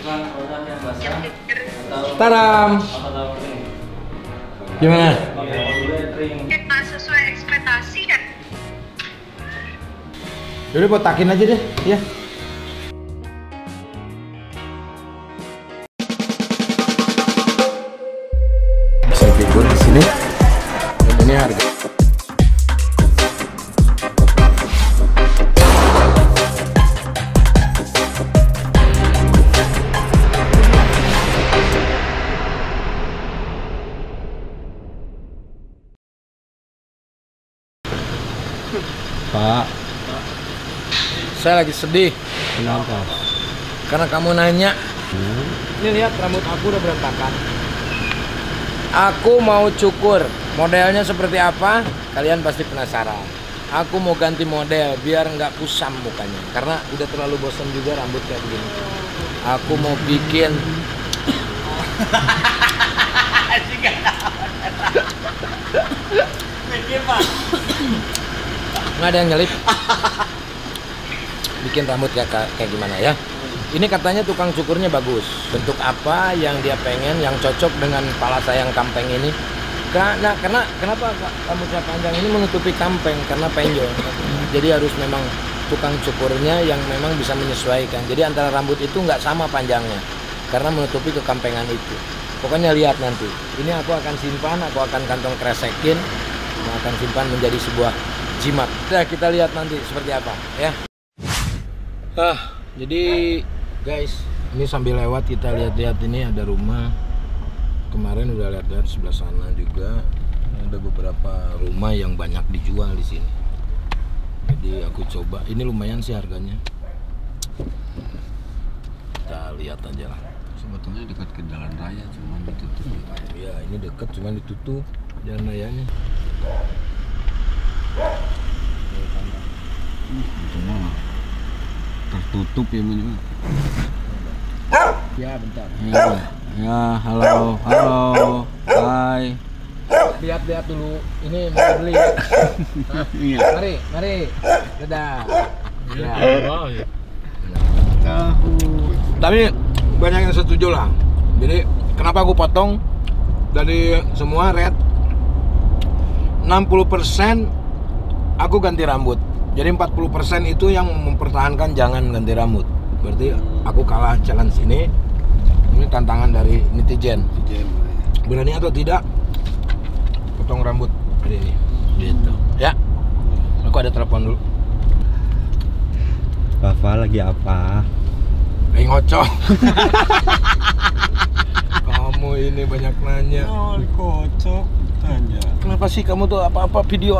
Taram. Gimana? Kita sesuai ekspektasi kan? Yaudah botakin aja deh, ya. Bisa figur di sini. Dan ini harga. Pak, Saya lagi sedih kenapa? karena kamu nanya. Ini lihat rambut aku udah berantakan. Aku mau cukur. Modelnya seperti apa? Kalian pasti penasaran. Aku mau ganti model biar nggak kusam mukanya. Karena udah terlalu bosan juga rambut kayak begini. Aku mau bikin. Nggak ada yang nyelip. Bikin rambut kayak gimana ya? Ini katanya tukang cukurnya bagus. Bentuk apa yang dia pengen, yang cocok dengan kepala saya yang kampeng ini? Karena kenapa rambut saya panjang ini menutupi kampeng karena penjol. Jadi harus memang tukang cukurnya yang memang bisa menyesuaikan. Jadi antara rambut itu nggak sama panjangnya karena menutupi kekampengan itu. Pokoknya lihat nanti. Ini aku akan simpan, aku akan kantong kresekin, akan simpan menjadi sebuah jimat. Nah, kita lihat nanti seperti apa ya. Jadi guys, ini sambil lewat kita lihat-lihat ini ada rumah. Kemarin udah lihat-lihat sebelah sana juga ada beberapa rumah yang banyak dijual di sini. Jadi aku coba, ini lumayan sih harganya. Kita lihat aja lah. Sebetulnya dekat ke jalan raya, cuma ditutup. Ya ini dekat, cuma ditutup jalan rayanya. Itu mah tertutup ya minimal. Ya bentar. Ya, halo, hai. Lihat-lihat dulu, ini mau beli. Nah, Iya. mari, dadah. Ya. Tahu. Tapi banyak yang setuju lah. Jadi kenapa aku potong dari semua red 60% aku ganti rambut. Jadi 40% itu yang mempertahankan jangan ganti rambut. Berarti aku kalah challenge ini. Ini tantangan dari netizen. Berani atau tidak potong rambut hari ini? Gitu. Ya. Aku ada telepon dulu. Bapak lagi apa? Lagi ngocok. Kamu ini banyak nanya. Oh, kocok tanya. Kenapa sih kamu tuh apa-apa video?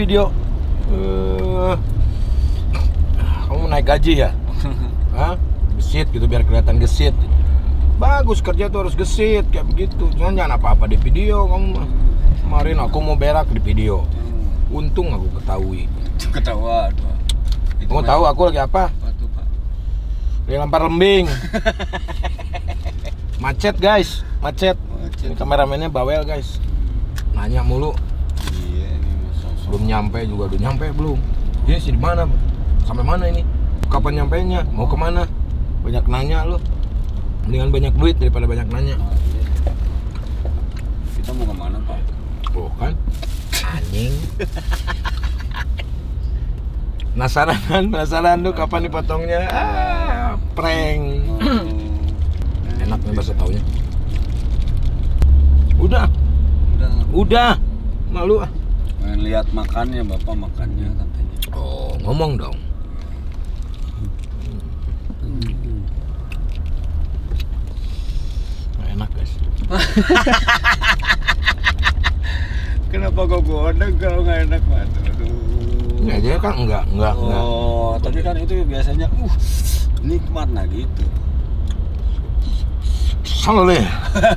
Kamu naik gaji ya? Hah? Gesit gitu biar kelihatan gesit. Bagus, kerja tuh harus gesit kayak begitu. Jangan apa-apa di video kamu. Kemarin aku mau berak di video. Untung aku ketahui. Ketawa. Kamu tahu aku lagi apa? Tuh, Pak? Lagi lempar lembing. Macet guys, macet. Ini kameramennya bawel guys. Nanya mulu. Iya, ini sosok. Belum nyampe juga, udah nyampe belum? Ini sih di mana? Sampai mana ini? Kapan nyampainya? Mau kemana? Banyak nanya lo. Mendingan banyak duit daripada banyak nanya. Kita mau kemana, Pak? Oh kan? Anjing. Penasaran tuh kapan dipotongnya? Prank. Enak nih bahasa taunya. Udah. Malu ah. Pengen lihat makannya, Bapak makannya katanya. Oh, ngomong dong. Enak guys. Kenapa kok godeng kalau nggak enak, Pak? Aduh. Ini aja kan enggak. Oh, tapi kan itu biasanya nikmat nah gitu. Salah deh.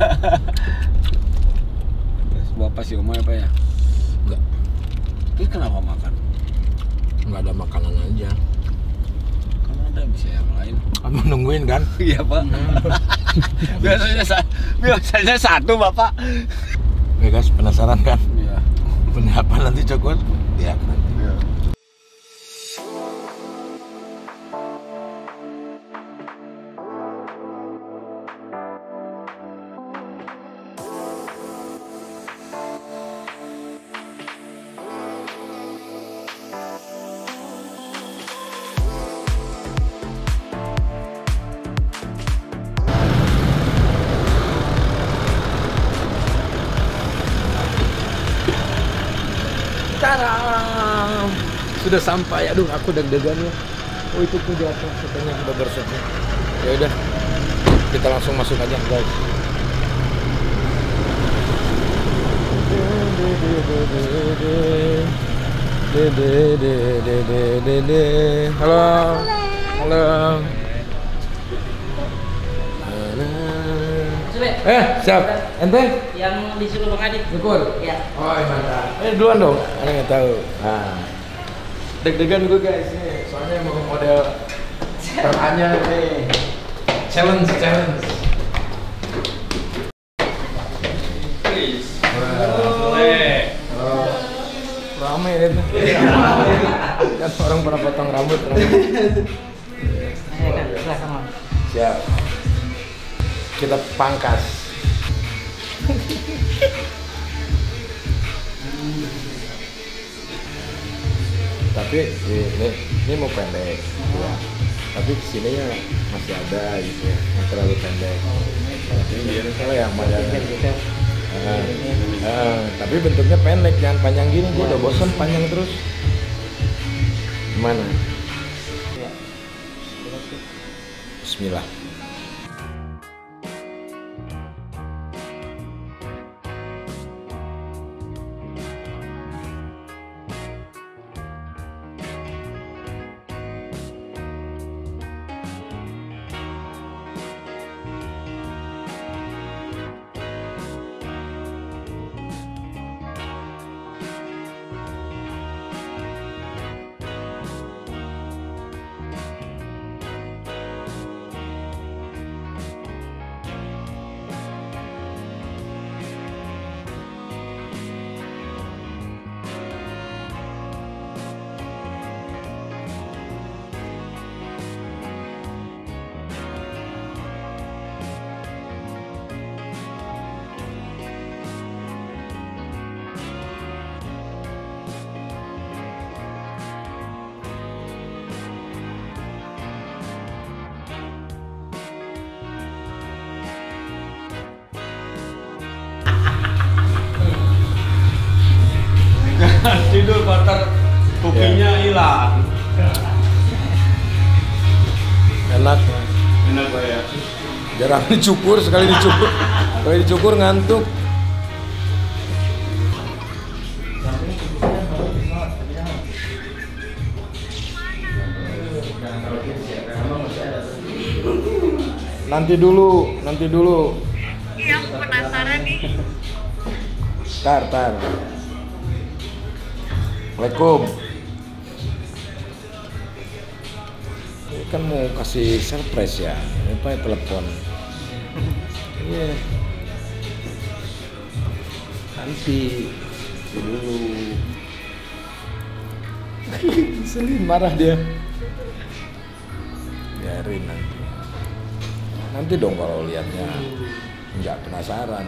Terus Bapak si Oma apa ya? Enggak. Ini kenapa makan? Enggak ada makanan aja. Kan ada bisa yang lain. Kamu nungguin kan? Iya, Pak. biasanya satu, Bapak. Oke guys, penasaran kan? Iya. Bener apa nanti cokot? Ya nanti. Sudah sampai. Aduh, aku deg-degan ya. Oh, itu tuh di atas katanya burger shopnya. Ya udah, kita langsung masuk aja guys. Halo. Halo. Siap. Ente? Yang disuruh Bang Adit. Syukur. Ya. Oh, mantap. Duluan dong. Ada nggak tahu. Nah. Deg-degan gue guys nih. Soalnya mau model teranyar nih. Challenge. Ramai itu. Kan orang pada potong rambut. Silakan Mas. Siap. Kita pangkas. Tapi ini mau pendek ya. Tapi kesininya masih ada gitu ya, yang terlalu pendek. Tapi kalau yang panjangnya tapi bentuknya pendek, jangan panjang gini. Gue udah bosan panjang terus. Gimana? Bismillah. Tidur butter kopinya hilang. Enak. Enak Pak ya. Jarang dicukur, sekali dicukur ngantuk. Nanti dulu. Iya, aku penasaran nih. Tar. Assalamualaikum. Ini kan mau kasih surprise ya. Apa ya, telepon? Iya. Nanti dulu. Selin marah dia. Biarin nanti. Nanti dong kalau lihatnya nggak penasaran.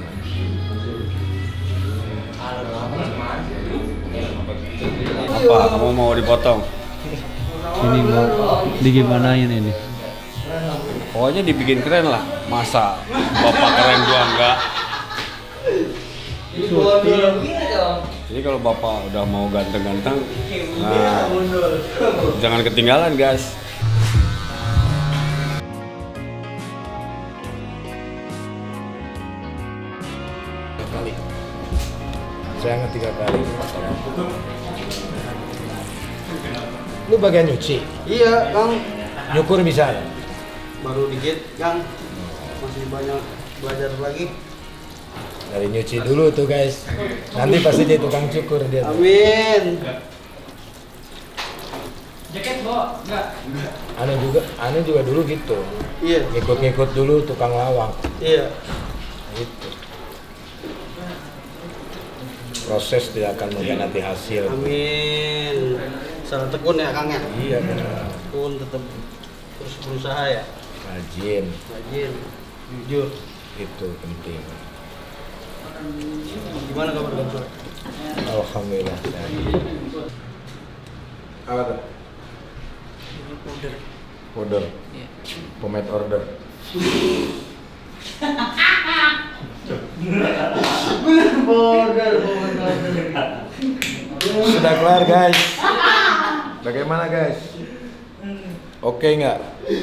Apa? Kamu mau dipotong? Ini mau digimanain ini? Pokoknya dibikin keren lah. Masa bapak keren gua enggak? Jadi kalau bapak udah mau ganteng-ganteng, nah, jangan ketinggalan guys. Kali. Saya nge 3 kali. Lu bagian nyuci, Iya, Kang. nyukur bisa. Baru dikit, Kang. Masih banyak belajar lagi. Dari nyuci dulu tuh guys. Nanti pasti jadi tukang cukur dia. Tuh. Amin. Jaket bawa? Enggak. Aneh juga dulu gitu. Iya. Ngikut-ngikut dulu tukang lawang. Iya. Gitu. Proses tidak akan mengkhianati hasil. Amin. Salah tekun ya, Kang ya. Iya benar. Tekun tetap terus berusaha ya. Rajin. Rajin, jujur. Itu penting. Gimana kabar Kang Sore? Alhamdulillah. Apa tuh? Order. Iya. Pomade order. Sudah kelar guys. Bagaimana guys? Oke nggak?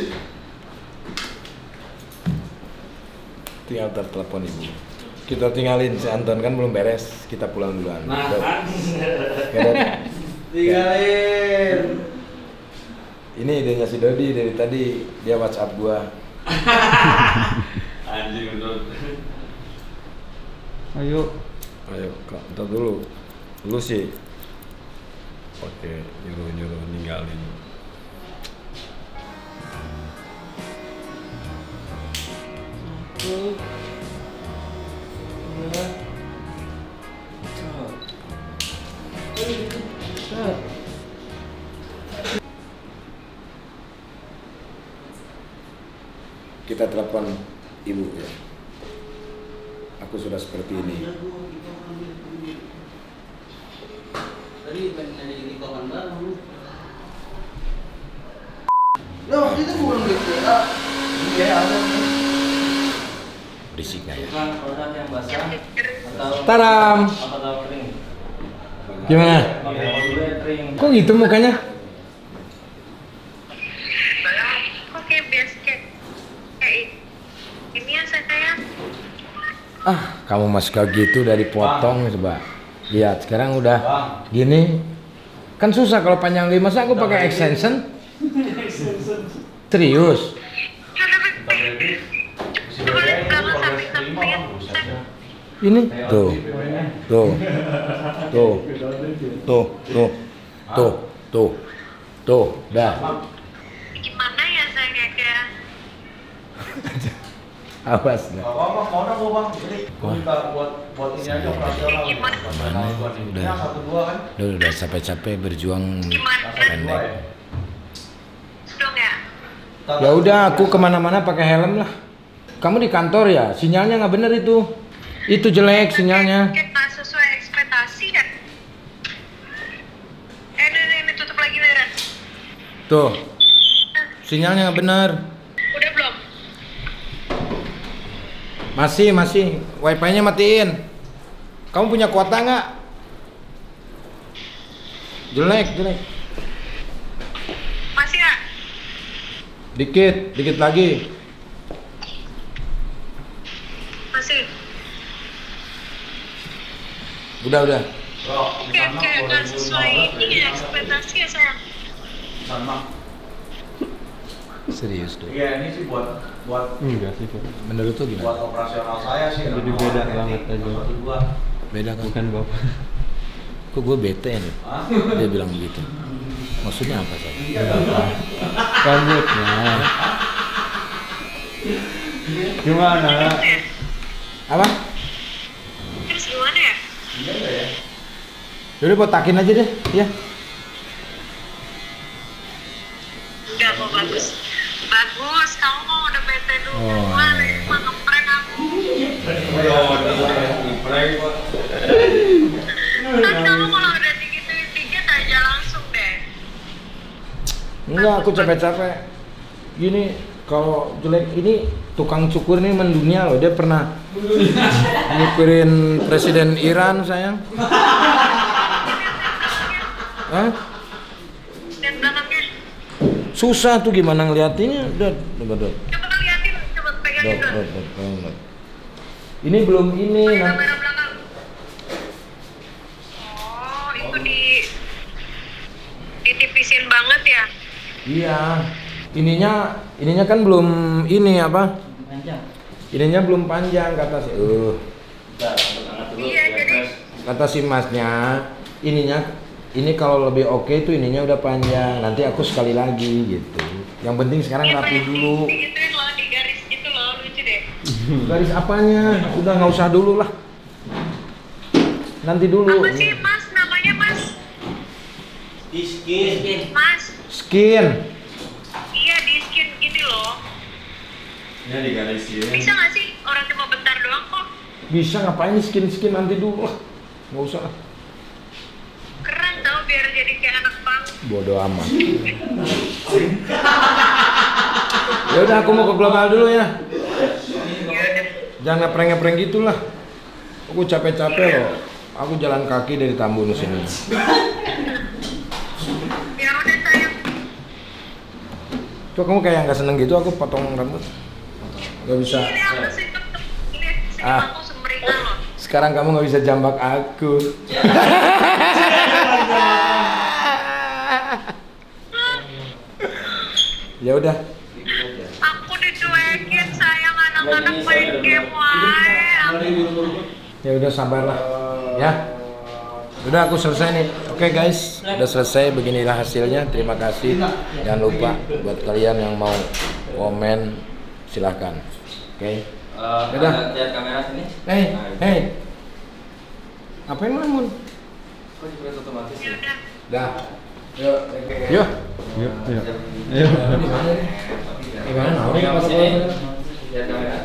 Tinggal telepon ibu. Kita tinggalin si Anton kan belum beres. Kita pulang duluan. Nah, Oke, kan. Dan Tinggalin. ini idenya si Dodi dari tadi dia WhatsApp gua. Anjing betul. Ayo. Ayo, Kak, ntar dulu. Lu sih. Oke, nyuruh ninggalin. Kita telepon ibu ya. Aku sudah seperti ini. Tadi pengen jadi kawan baru. Ya, itu bukan gitu ya. Iya, ada. Berisik nggak ya? Bukan produk yang basah atau Taram. atau kering. Gimana? Kalau dulu ya kering. Kok gitu mukanya? Kok kayak biasa kayak ini ya sayang. Kamu masih kayak gitu udah dipotong coba. Lihat sekarang udah gini. Kan susah kalau panjang gini. Masa aku pakai extension? Serius? Ini tuh. Tuh. Tuh. Tuh, tuh. Tuh, tuh. Tuh, dah. Gimana ya sayang kayak Awas dah. Mah mau dong Bang. Jadi minta buat ini aja operasional. Mana udah. Satu dua kan. Udah capek-capek berjuang pendek. dong ya? Ya udah, aku kemana-mana pakai helm lah. Kamu di kantor ya, sinyalnya nggak bener itu. Itu jelek sinyalnya. Kayak nggak sesuai ekspektasi kan? Ini tutup lagi beneran. Tuh, sinyalnya nggak bener. Udah belum? Masih. Wifi-nya matiin. Kamu punya kuota nggak? Jelek. Masih nggak? Dikit lagi. Masih. Udah. Kayak nggak sesuai ini ya ekspektasi ya sayang. Sama. Serius tuh. Iya, ini sih buat Enggak sih kok. Menurut tuh gimana? buat operasional saya sih. Jadi beda banget aja. Satu dua. Beda kan? Bukan bapak. Kok gue bete nih? Hah? Dia bilang begitu. Maksudnya apa sih? Rambutnya. Gimana? Apa? Terus gimana ya? Yaudah botakin aja deh, ya. Udah mau bagus. Kamu mau udah bete dulu. Oh, Mau ngeprank aku. Kan kamu kalau udah digituin dikit aja langsung deh. Enggak, aku capek-capek. Gini, kalau jelek ini tukang cukur ini mendunia loh. Dia pernah nyukurin presiden Iran, sayang. Hah? Dan belakangnya. Susah tuh gimana ngeliatinnya. Udah. Coba liatin, coba pegangin dulu. Dot. Ini belum ini. Pakai Nah. kamera belakang. Oh, itu ditipisin banget ya? Iya. Ininya kan belum ini apa? Panjang. Ininya belum panjang kata si Iya, jadi kata si masnya. Ini kalau lebih oke tuh ininya udah panjang. Nanti aku sekali lagi gitu. Yang penting sekarang rapi dulu. digituin loh, di garis gitu loh, lucu deh. Garis apanya? Udah nggak usah dulu lah. Nanti dulu. Apa sih mas, namanya mas? Iskin. Mas, Skin. iya di skin gini loh. Ini digarisin. Bisa nggak sih? Orang cuma bentar doang kok. Bisa ngapain skin nanti dulu lah. Nggak usah lah. Keren tau, biar jadi kayak anak pang. Bodoh amat. Ya udah, aku mau ke global dulu ya. Jangan ngeprank gitu lah. Aku capek-capek loh. Aku jalan kaki dari Tambun sini. Ya udah Kok kamu kayak nggak seneng gitu aku potong rambut? Gak bisa. Ini aku sih ini sini Ah. aku sumringah loh. Sekarang kamu nggak bisa jambak aku. Ya udah. Aku dicuekin sayang anak-anak main game wae. Ya udah sabarlah. Ya. Udah aku selesai nih. Oke guys, udah selesai, beginilah hasilnya. Terima kasih. Jangan lupa buat kalian yang mau komen silahkan. Oke. Dadah. Lihat kamera sini. Hey. Ngapain ngelamun? Kok juga otomatis Ya ya? udah. Dah. Yuk. Yuk. Yuk, yuk. Ayo. Gimana? Nah, Pegang sini. Lihat kamera.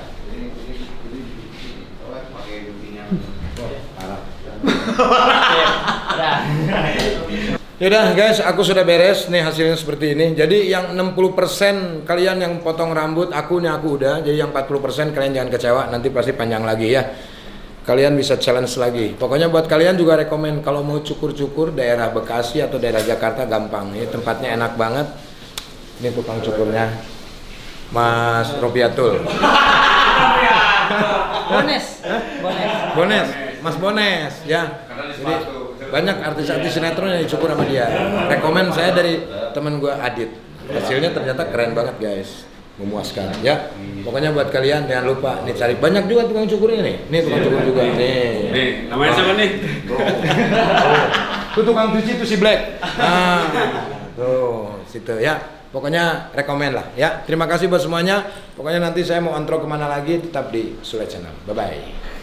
Yaudah guys, aku sudah beres nih hasilnya seperti ini. Jadi yang 60% kalian yang potong rambut, aku udah. Jadi yang 40% kalian jangan kecewa, nanti pasti panjang lagi ya. Kalian bisa challenge lagi. Pokoknya buat kalian juga rekomen kalau mau cukur-cukur daerah Bekasi atau daerah Jakarta gampang. Ini tempatnya enak banget. Ini tukang cukurnya Mas Robiatul. Bones, Mas Bones ya. Jadi banyak artis-artis sinetron yang dicukur sama dia. Rekomen saya dari teman gua Adit. Hasilnya ternyata keren banget guys, memuaskan ya. Pokoknya buat kalian jangan lupa nih cari, banyak juga tukang cukurnya nih. Nih tukang cukur juga nih. Nih, namanya siapa nih? Tuh tukang cuci itu si Black. Nah, tuh situ ya. Pokoknya rekomen lah ya. Terima kasih buat semuanya. Pokoknya nanti saya mau intro kemana lagi tetap di Sule Channel. Bye bye.